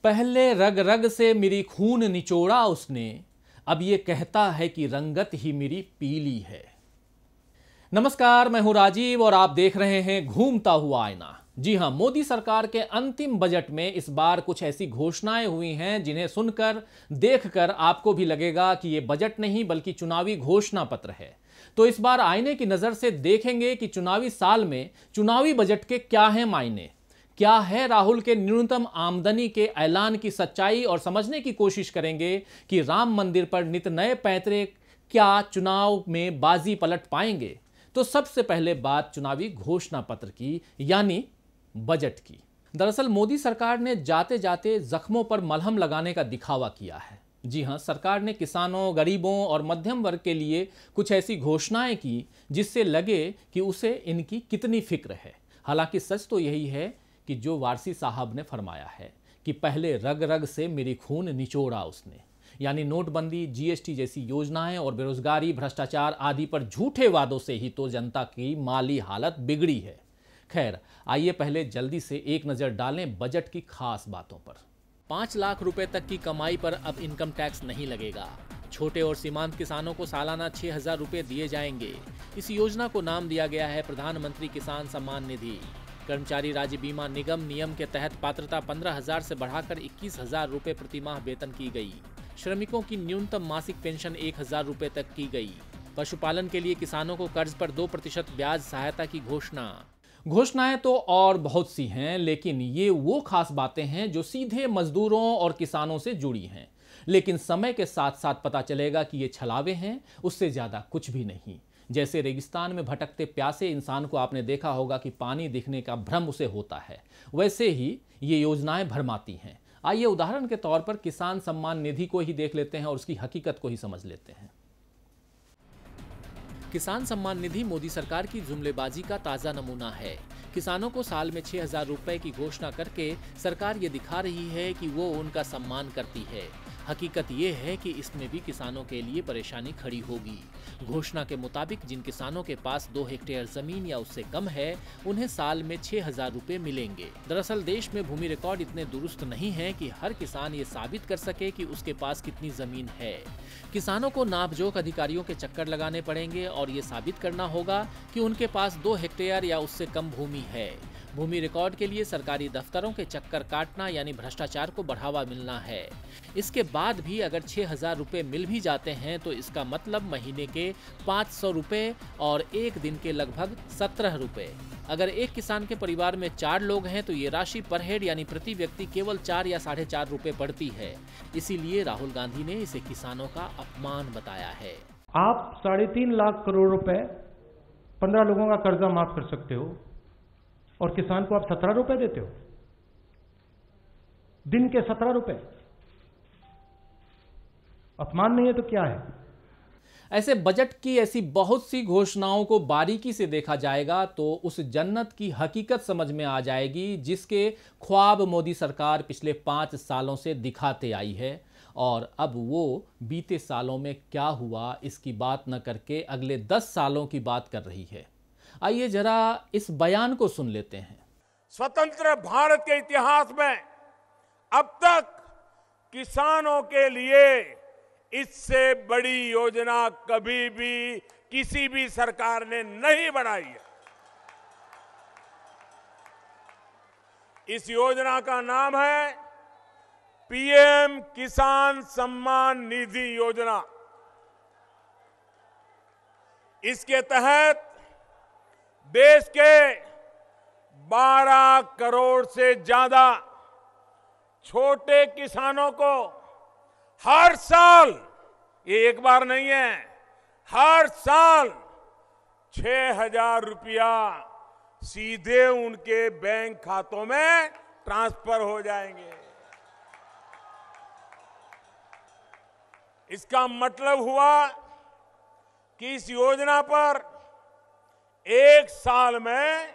पहले रग रग से मेरी खून निचोड़ा उसने, अब ये कहता है कि रंगत ही मेरी पीली है। नमस्कार, मैं हूं राजीव और आप देख रहे हैं घूमता हुआ आईना। जी हां, मोदी सरकार के अंतिम बजट में इस बार कुछ ऐसी घोषणाएं हुई हैं जिन्हें सुनकर देखकर आपको भी लगेगा कि ये बजट नहीं बल्कि चुनावी घोषणा पत्र है। तो इस बार आईने की नजर से देखेंगे कि चुनावी साल में चुनावी बजट के क्या हैं मायने, क्या है राहुल के न्यूनतम आमदनी के ऐलान की सच्चाई, और समझने की कोशिश करेंगे कि राम मंदिर पर नित नए पैंतरे क्या चुनाव में बाजी पलट पाएंगे। तो सबसे पहले बात चुनावी घोषणा पत्र की, यानी बजट की। दरअसल मोदी सरकार ने जाते जाते जख्मों पर मलहम लगाने का दिखावा किया है। जी हां, सरकार ने किसानों, गरीबों और मध्यम वर्ग के लिए कुछ ऐसी घोषणाएं की जिससे लगे कि उसे इनकी कितनी फिक्र है। हालांकि सच तो यही है कि जो वारसी साहब ने फरमाया है कि पहले रग रग से मेरी खून निचोड़ा उसने, यानी नोटबंदी, जीएसटी जैसी योजनाएं और बेरोजगारी, भ्रष्टाचार आदि पर झूठे वादों से ही तो जनता की माली हालत बिगड़ी है। खैर, आइए पहले जल्दी से एक नजर डालें बजट की खास बातों पर। 5 लाख रुपए तक की कमाई पर अब इनकम टैक्स नहीं लगेगा। छोटे और सीमांत किसानों को सालाना 6,000 रुपए दिए जाएंगे। इस योजना को नाम दिया गया है प्रधानमंत्री किसान सम्मान निधि। कर्मचारी राज्य बीमा निगम नियम के तहत पात्रता 15,000 से बढ़ाकर 21,000 रुपए प्रतिमाह वेतन की गई। श्रमिकों की न्यूनतम मासिक पेंशन 1,000 रुपए तक की गई। पशुपालन के लिए किसानों को कर्ज पर 2% ब्याज सहायता की घोषणाएं तो और बहुत सी हैं, लेकिन ये वो खास बातें हैं जो सीधे मजदूरों और किसानों से जुड़ी हैं। लेकिन समय के साथ साथ पता चलेगा कि ये छलावे हैं, उससे ज्यादा कुछ भी नहीं। जैसे रेगिस्तान में भटकते प्यासे इंसान को आपने देखा होगा कि पानी दिखने का भ्रम उसे होता है, वैसे ही ये योजनाएं भरमाती हैं। आइए उदाहरण के तौर पर किसान सम्मान निधि को ही देख लेते हैं और उसकी हकीकत को ही समझ लेते हैं। किसान सम्मान निधि मोदी सरकार की जुमलेबाजी का ताजा नमूना है। किसानों को साल में 6,000 रुपए की घोषणा करके सरकार ये दिखा रही है कि वो उनका सम्मान करती है। हकीकत ये है कि इसमें भी किसानों के लिए परेशानी खड़ी होगी। घोषणा के मुताबिक जिन किसानों के पास 2 हेक्टेयर जमीन या उससे कम है, उन्हें साल में 6,000 रुपए मिलेंगे। दरअसल देश में भूमि रिकॉर्ड इतने दुरुस्त नहीं है कि हर किसान ये साबित कर सके कि उसके पास कितनी जमीन है। किसानों को नापजोख अधिकारियों के चक्कर लगाने पड़ेंगे और ये साबित करना होगा कि उनके पास 2 हेक्टेयर या उससे कम भूमि है। भूमि रिकॉर्ड के लिए सरकारी दफ्तरों के चक्कर काटना यानी भ्रष्टाचार को बढ़ावा मिलना है। इसके बाद भी अगर 6,000 रुपए मिल भी जाते हैं तो इसका मतलब महीने के 500 रुपए और एक दिन के लगभग 17 रुपए। अगर एक किसान के परिवार में 4 लोग हैं तो ये राशि पर हेड यानी प्रति व्यक्ति केवल 4 या 4.5 रुपए पड़ती है। इसीलिए राहुल गांधी ने इसे किसानों का अपमान बताया है। आप 3.5 लाख करोड़ रुपए 15 लोगों का कर्जा माफ कर सकते हो और किसान को आप 17 रुपए देते हो, दिन के 17 रुपए। अपमान नहीं है तो क्या है? ऐसे बजट की ऐसी बहुत सी घोषणाओं को बारीकी से देखा जाएगा तो उस जन्नत की हकीकत समझ में आ जाएगी जिसके ख्वाब मोदी सरकार पिछले 5 सालों से दिखाते आई है। और अब वो बीते सालों में क्या हुआ इसकी बात न करके अगले 10 सालों की बात कर रही है। आइए जरा इस बयान को सुन लेते हैं। स्वतंत्र भारत के इतिहास में अब तक किसानों के लिए इससे बड़ी योजना कभी भी किसी भी सरकार ने नहीं बनाई है। इस योजना का नाम है पीएम किसान सम्मान निधि योजना। इसके तहत देश के 12 करोड़ से ज्यादा छोटे किसानों को हर साल, ये एक बार नहीं है, हर साल 6,000 रुपया सीधे उनके बैंक खातों में ट्रांसफर हो जाएंगे। इसका मतलब हुआ कि इस योजना पर एक साल में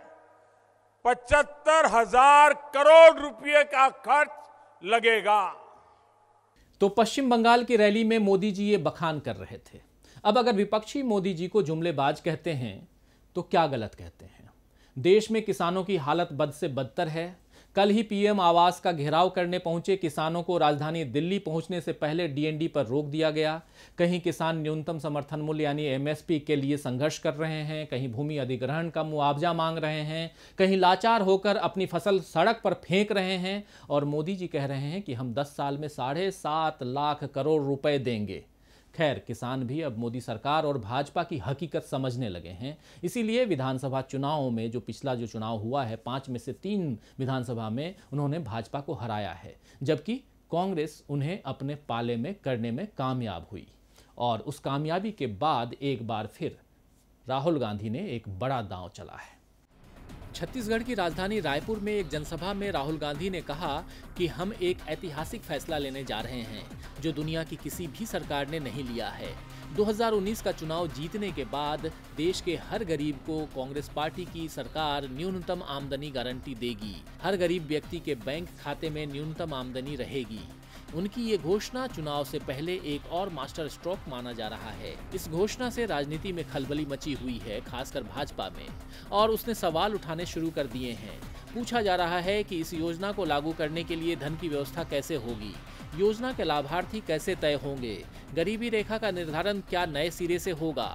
75,000 करोड़ रुपए का खर्च लगेगा। तो पश्चिम बंगाल की रैली में मोदी जी ये बखान कर रहे थे। अब अगर विपक्षी मोदी जी को जुमलेबाज कहते हैं तो क्या गलत कहते हैं? देश में किसानों की हालत बद से बदतर है। कल ही पीएम आवास का घेराव करने पहुंचे किसानों को राजधानी दिल्ली पहुंचने से पहले डीएनडी पर रोक दिया गया। कहीं किसान न्यूनतम समर्थन मूल्य यानी एमएसपी के लिए संघर्ष कर रहे हैं, कहीं भूमि अधिग्रहण का मुआवजा मांग रहे हैं, कहीं लाचार होकर अपनी फसल सड़क पर फेंक रहे हैं और मोदी जी कह रहे हैं कि हम 10 साल में 7.5 लाख करोड़ रुपए देंगे। खैर, किसान भी अब मोदी सरकार और भाजपा की हकीकत समझने लगे हैं। इसीलिए विधानसभा चुनावों में जो पिछला चुनाव हुआ है, 5 में से 3 विधानसभा में उन्होंने भाजपा को हराया है, जबकि कांग्रेस उन्हें अपने पाले में करने में कामयाब हुई। और उस कामयाबी के बाद एक बार फिर राहुल गांधी ने एक बड़ा दांव चला है। छत्तीसगढ़ की राजधानी रायपुर में एक जनसभा में राहुल गांधी ने कहा कि हम एक ऐतिहासिक फैसला लेने जा रहे हैं जो दुनिया की किसी भी सरकार ने नहीं लिया है। 2019 का चुनाव जीतने के बाद देश के हर गरीब को कांग्रेस पार्टी की सरकार न्यूनतम आमदनी गारंटी देगी। हर गरीब व्यक्ति के बैंक खाते में न्यूनतम आमदनी रहेगी। उनकी ये घोषणा चुनाव से पहले एक और मास्टर स्ट्रोक माना जा रहा है। इस घोषणा से राजनीति में खलबली मची हुई है, खासकर भाजपा में, और उसने सवाल उठाने शुरू कर दिए हैं। पूछा जा रहा है कि इस योजना को लागू करने के लिए धन की व्यवस्था कैसे होगी, योजना के लाभार्थी कैसे तय होंगे, गरीबी रेखा का निर्धारण क्या नए सिरे से होगा।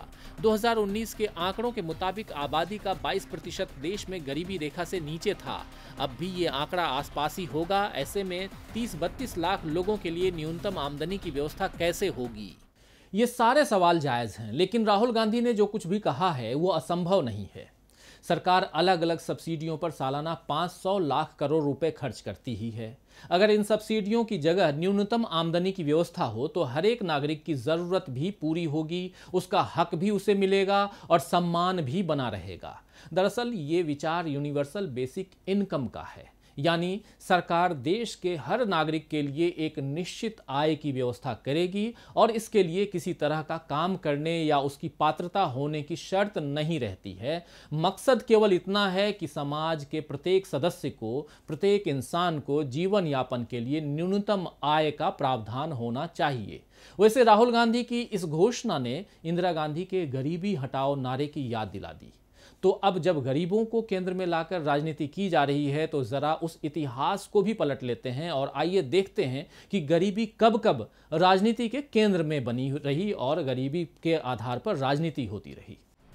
2019 के आंकड़ों के मुताबिक आबादी का 22% देश में गरीबी रेखा से नीचे था। अब भी ये आंकड़ा आसपास ही होगा। ऐसे में 30-32 लाख लोगों के लिए न्यूनतम आमदनी की व्यवस्था कैसे होगी? ये सारे सवाल जायज हैं, लेकिन राहुल गांधी ने जो कुछ भी कहा है वो असंभव नहीं है। सरकार अलग अलग सब्सिडियों पर सालाना 500 लाख करोड़ रुपए खर्च करती ही है। अगर इन सब्सिडियों की जगह न्यूनतम आमदनी की व्यवस्था हो तो हर एक नागरिक की जरूरत भी पूरी होगी, उसका हक भी उसे मिलेगा और सम्मान भी बना रहेगा। दरअसल ये विचार यूनिवर्सल बेसिक इनकम का है, यानी सरकार देश के हर नागरिक के लिए एक निश्चित आय की व्यवस्था करेगी और इसके लिए किसी तरह का काम करने या उसकी पात्रता होने की शर्त नहीं रहती है। मकसद केवल इतना है कि समाज के प्रत्येक सदस्य को, प्रत्येक इंसान को जीवन यापन के लिए न्यूनतम आय का प्रावधान होना चाहिए। वैसे राहुल गांधी की इस घोषणा ने इंदिरा गांधी के गरीबी हटाओ नारे की याद दिला दी। तो अब जब गरीबों को केंद्र में लाकर राजनीति की जा रही है तो जरा उस इतिहास को भी पलट लेते हैं और आइए देखते हैं कि गरीबी कब कब राजनीति के केंद्र में बनी रही और गरीबी के आधार पर राजनीति होती रही।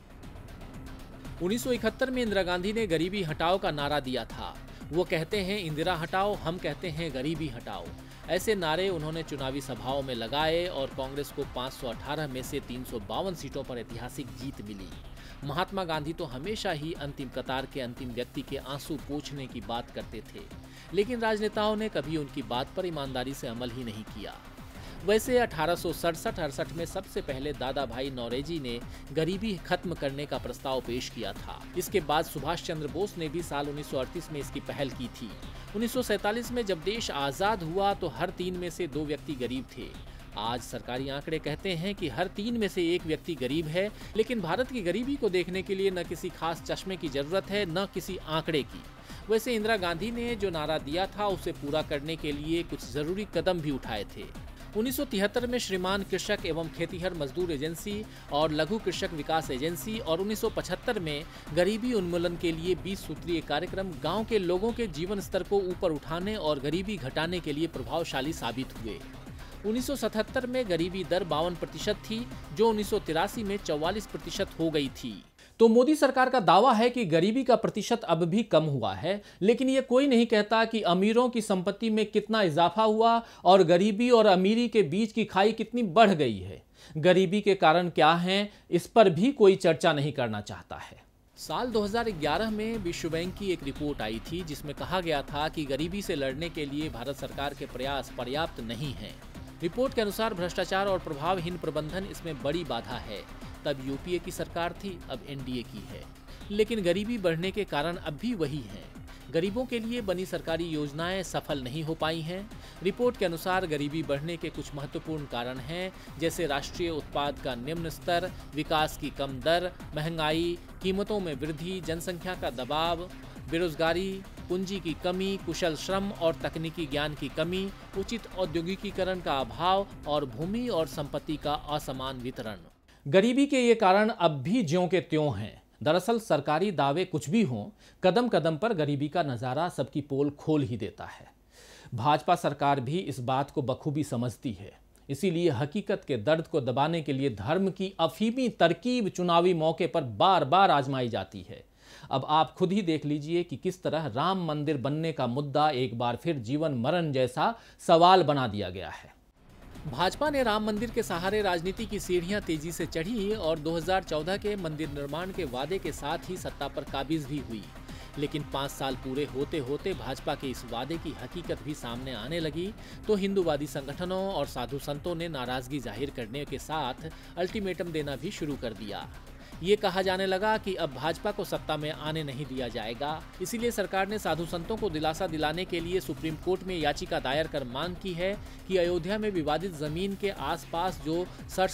1971 में इंदिरा गांधी ने गरीबी हटाओ का नारा दिया था। वो कहते हैं इंदिरा हटाओ, हम कहते हैं गरीबी हटाओ। ऐसे नारे उन्होंने चुनावी सभाओं में लगाए और कांग्रेस को 518 में से 352 सीटों पर ऐतिहासिक जीत मिली। महात्मा गांधी तो हमेशा ही अंतिम कतार के अंतिम व्यक्ति के आंसू पोंछने की बात करते थे, लेकिन राजनेताओं ने कभी उनकी बात पर ईमानदारी से अमल ही नहीं किया। वैसे 1867-68 में सबसे पहले दादा भाई नौरोजी ने गरीबी खत्म करने का प्रस्ताव पेश किया था। इसके बाद सुभाष चंद्र बोस ने भी साल 1938 में इसकी पहल की थी। 1947 में जब देश आज़ाद हुआ तो हर 3 में से 2 व्यक्ति गरीब थे। आज सरकारी आंकड़े कहते हैं कि हर 3 में से 1 व्यक्ति गरीब है, लेकिन भारत की गरीबी को देखने के लिए न किसी खास चश्मे की जरूरत है, न किसी आंकड़े की। वैसे इंदिरा गांधी ने जो नारा दिया था उसे पूरा करने के लिए कुछ जरूरी कदम भी उठाए थे। 1973 में श्रीमान कृषक एवं खेतीहर मजदूर एजेंसी और लघु कृषक विकास एजेंसी और 1975 में गरीबी उन्मूलन के लिए 20 सूत्रीय कार्यक्रम गांव के लोगों के जीवन स्तर को ऊपर उठाने और गरीबी घटाने के लिए प्रभावशाली साबित हुए। 1977 में गरीबी दर 52% थी, जो 1983 में 44% हो गई थी। तो मोदी सरकार का दावा है कि गरीबी का प्रतिशत अब भी कम हुआ है, लेकिन ये कोई नहीं कहता कि अमीरों की संपत्ति में कितना इजाफा हुआ और गरीबी और अमीरी के बीच की खाई कितनी बढ़ गई है। गरीबी के कारण क्या हैं, इस पर भी कोई चर्चा नहीं करना चाहता है। साल 2011 में विश्व बैंक की एक रिपोर्ट आई थी जिसमें कहा गया था कि गरीबी से लड़ने के लिए भारत सरकार के प्रयास पर्याप्त नहीं हैं। रिपोर्ट के अनुसार भ्रष्टाचार और प्रभावहीन प्रबंधन इसमें बड़ी बाधा है। तब यूपीए की सरकार थी, अब एनडीए की है। लेकिन गरीबी बढ़ने के कारण अब भी वही हैं। गरीबों के लिए बनी सरकारी योजनाएं सफल नहीं हो पाई हैं। रिपोर्ट के अनुसार गरीबी बढ़ने के कुछ महत्वपूर्ण कारण हैं, जैसे राष्ट्रीय उत्पाद का निम्न स्तर, विकास की कम दर, महंगाई, कीमतों में वृद्धि, जनसंख्या का दबाव, बेरोजगारी, पूंजी की कमी, कुशल श्रम और तकनीकी ज्ञान की कमी, उचित औद्योगिकीकरण का अभाव और भूमि और संपत्ति का असमान वितरण। गरीबी के ये कारण अब भी ज्यों के त्यों हैं। दरअसल सरकारी दावे कुछ भी हों, कदम कदम पर गरीबी का नज़ारा सबकी पोल खोल ही देता है। भाजपा सरकार भी इस बात को बखूबी समझती है, इसीलिए हकीकत के दर्द को दबाने के लिए धर्म की अफीमी तरकीब चुनावी मौके पर बार बार आजमाई जाती है। अब आप खुद ही देख लीजिए कि किस तरह राम मंदिर बनने का मुद्दा एक बार फिर जीवन मरण जैसा सवाल बना दिया गया है। भाजपा ने राम मंदिर के सहारे राजनीति की सीढ़ियां तेजी से चढ़ी और 2014 के मंदिर निर्माण के वादे के साथ ही सत्ता पर काबिज भी हुई। लेकिन 5 साल पूरे होते होते भाजपा के इस वादे की हकीकत भी सामने आने लगी तो हिंदूवादी संगठनों और साधु संतों ने नाराजगी जाहिर करने के साथ अल्टीमेटम देना भी शुरू कर दिया। ये कहा जाने लगा कि अब भाजपा को सत्ता में आने नहीं दिया जाएगा। इसीलिए सरकार ने साधु संतों को दिलासा दिलाने के लिए सुप्रीम कोर्ट में याचिका दायर कर मांग की है कि अयोध्या में विवादित जमीन के आसपास जो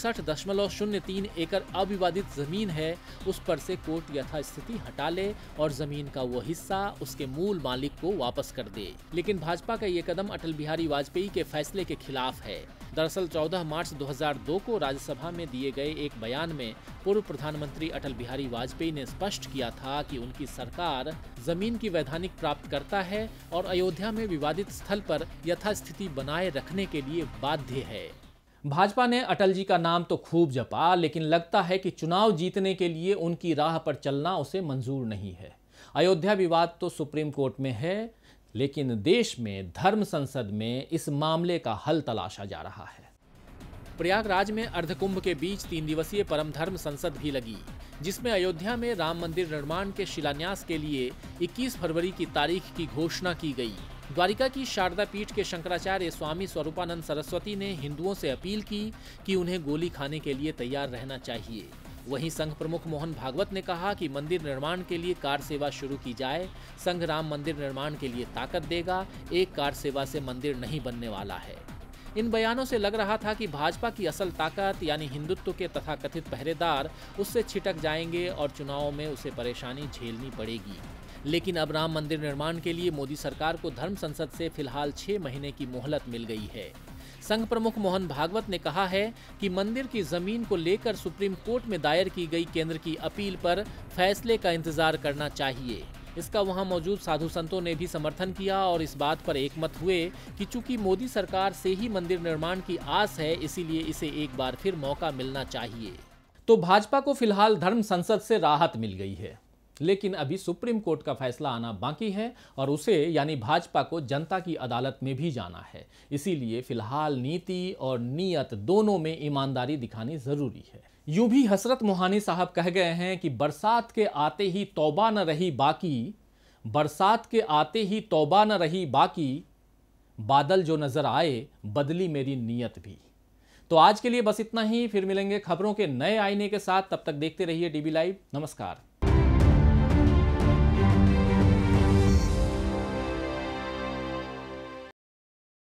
67.03 एकड़ अविवादित जमीन है उस पर से कोर्ट यथास्थिति हटा ले और जमीन का वो हिस्सा उसके मूल मालिक को वापस कर दे। लेकिन भाजपा का ये कदम अटल बिहारी वाजपेयी के फैसले के खिलाफ है। दरअसल 14 मार्च 2002 को राज्यसभा में दिए गए एक बयान में पूर्व प्रधानमंत्री अटल बिहारी वाजपेयी ने स्पष्ट किया था कि उनकी सरकार जमीन की वैधानिक प्राप्त करता है और अयोध्या में विवादित स्थल पर यथास्थिति बनाए रखने के लिए बाध्य है। भाजपा ने अटल जी का नाम तो खूब जपा, लेकिन लगता है कि चुनाव जीतने के लिए उनकी राह पर चलना उसे मंजूर नहीं है। अयोध्या विवाद तो सुप्रीम कोर्ट में है, लेकिन देश में धर्म संसद में इस मामले का हल तलाशा जा रहा है। प्रयागराज में अर्धकुंभ के बीच 3 दिवसीय परम धर्म संसद भी लगी, जिसमें अयोध्या में राम मंदिर निर्माण के शिलान्यास के लिए 21 फरवरी की तारीख की घोषणा की गई। द्वारिका की शारदा पीठ के शंकराचार्य स्वामी स्वरूपानंद सरस्वती ने हिंदुओं से अपील की कि उन्हें गोली खाने के लिए तैयार रहना चाहिए। वहीं संघ प्रमुख मोहन भागवत ने कहा कि मंदिर निर्माण के लिए कार सेवा शुरू की जाए। संघ राम मंदिर निर्माण के लिए ताकत देगा, एक कार सेवा से मंदिर नहीं बनने वाला है। इन बयानों से लग रहा था कि भाजपा की असल ताकत यानी हिंदुत्व के तथाकथित पहरेदार उससे छिटक जाएंगे और चुनाव में उसे परेशानी झेलनी पड़ेगी। लेकिन अब राम मंदिर निर्माण के लिए मोदी सरकार को धर्म संसद से फिलहाल 6 महीने की मोहलत मिल गई है। संघ प्रमुख मोहन भागवत ने कहा है कि मंदिर की जमीन को लेकर सुप्रीम कोर्ट में दायर की गई केंद्र की अपील पर फैसले का इंतजार करना चाहिए। इसका वहां मौजूद साधु संतों ने भी समर्थन किया और इस बात पर एकमत हुए कि चूंकि मोदी सरकार से ही मंदिर निर्माण की आस है, इसीलिए इसे एक बार फिर मौका मिलना चाहिए। तो भाजपा को फिलहाल धर्म संसद से राहत मिल गई है, लेकिन अभी सुप्रीम कोर्ट का फैसला आना बाकी है और उसे यानी भाजपा को जनता की अदालत में भी जाना है। इसीलिए फिलहाल नीति और नीयत दोनों में ईमानदारी दिखानी जरूरी है। यूं भी हसरत मोहानी साहब कह गए हैं कि बरसात के आते ही तौबा न रही बाकी, बरसात के आते ही तौबा न रही बाकी, बादल जो नजर आए बदली मेरी नीयत भी। तो आज के लिए बस इतना ही, फिर मिलेंगे खबरों के नए आईने के साथ। तब तक देखते रहिए डीबी लाइव। नमस्कार।